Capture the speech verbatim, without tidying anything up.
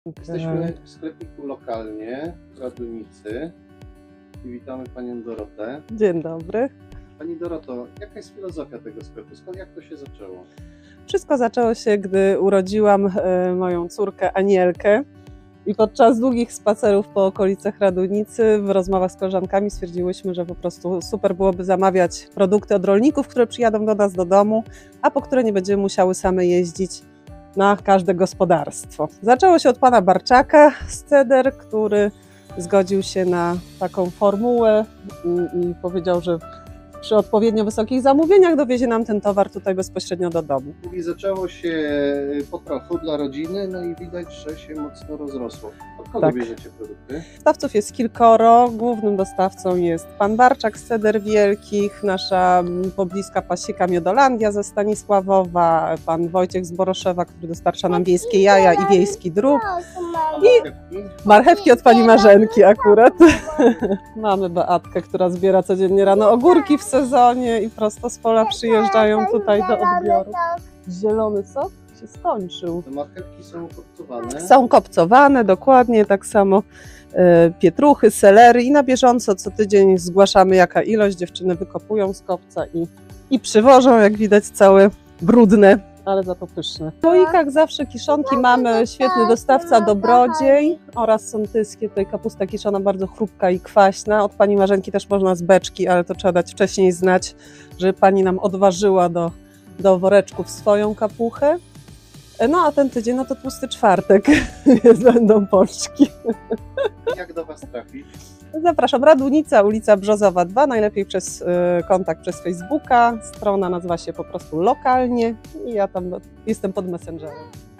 Jesteśmy w sklepiku lokalnie w Radunicy i witamy Panią Dorotę. Dzień dobry. Pani Doroto, jaka jest filozofia tego sklepu? Skąd, jak to się zaczęło? Wszystko zaczęło się, gdy urodziłam e, moją córkę Anielkę i podczas długich spacerów po okolicach Radunicy w rozmowach z koleżankami stwierdziłyśmy, że po prostu super byłoby zamawiać produkty od rolników, które przyjadą do nas do domu, a po które nie będziemy musiały same jeździć na każde gospodarstwo. Zaczęło się od pana Barczaka z Ceder, który zgodził się na taką formułę i, i powiedział, że przy odpowiednio wysokich zamówieniach dowiezie nam ten towar tutaj bezpośrednio do domu. I zaczęło się po trochu dla rodziny, no i widać, że się mocno rozrosło. Od kogo Tak. bierzecie produkty? Dostawców jest kilkoro. Głównym dostawcą jest pan Barczak z Ceder Wielkich, nasza pobliska pasieka Miodolandia ze Stanisławowa, pan Wojciech z Boroszewa, który dostarcza nam wiejskie jaja i wiejski drób. I Marchewki od pani Marzenki akurat. Mamy Beatkę, która zbiera codziennie rano ogórki w sezonie i prosto z pola przyjeżdżają tutaj do odbioru. Zielony sok się skończył. te marchewki są kopcowane. Są kopcowane, dokładnie, tak samo e, pietruchy, selery i na bieżąco co tydzień zgłaszamy jaka ilość, dziewczyny wykopują z kopca i, i przywożą, jak widać całe brudne, ale za to pyszne. W słoikach zawsze kiszonki mamy, świetny dostawca Dobrodziej oraz sątyskie, tutaj kapusta kiszona bardzo chrupka i kwaśna. Od pani Marzenki też można z beczki, ale to trzeba dać wcześniej znać, żeby pani nam odważyła do, do woreczków swoją kapuchę. No a ten tydzień, no to tłusty czwartek, będą pączki. Jak do Was trafić? Zapraszam, Radunica, ulica Brzozowa dwa, najlepiej przez y, kontakt przez Facebooka. Strona nazywa się po prostu Lokalnie i ja tam jestem pod Messengerem.